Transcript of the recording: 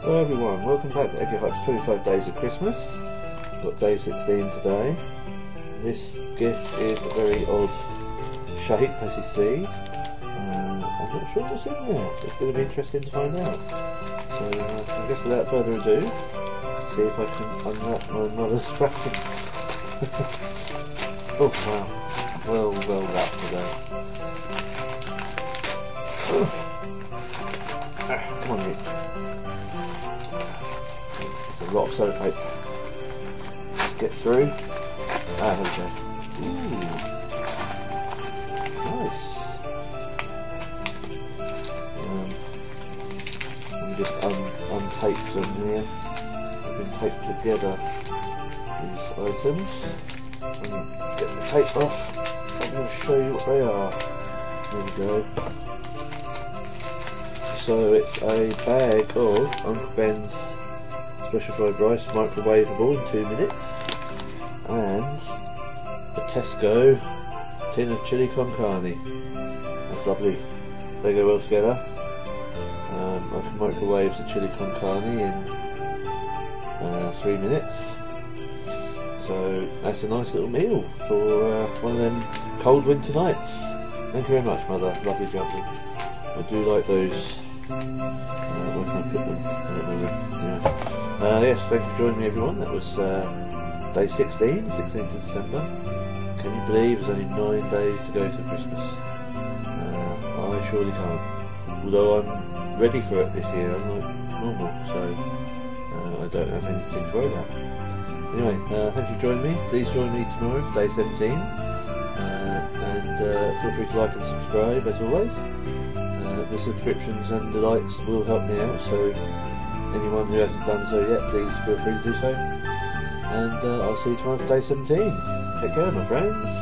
Hello everyone, welcome back to Eggia Haiip's 25 Days of Christmas. We've got day 16 today. This gift is a very odd shape, as you see. I'm not sure what's in there, so it's going to be interesting to find out. So I guess without further ado, see if I can unwrap my mother's wrapping. Oh wow, well wrapped today. Come on, Nick. There's a lot of sellotape to get through. Here we go. Ooh, nice. Let me just untape them here. I've been taped together these items. Get the tape off. I'm going to show you what they are. There we go. So it's a bag of Uncle Ben's special fried rice, microwavable in 2 minutes, and a Tesco tin of chili con carne. That's lovely. They go well together. I can microwave the chili con carne in 3 minutes. So that's a nice little meal for one of them cold winter nights. Thank you very much, Mother. Lovely jubbly. I do like those. Where can I put them? I don't know. Yeah. Yes, thanks for joining me everyone. That was day 16, 16th of December. Can you believe there's only 9 days to go to Christmas? I surely can't. Although I'm ready for it this year, unlike normal, so I don't have anything to worry about. Anyway, thank you for joining me. Please join me tomorrow for day 17. And feel free to like and subscribe as always. The subscriptions and the likes will help me out, so anyone who hasn't done so yet, please feel free to do so. And I'll see you tomorrow for day 17. Take care, my friends.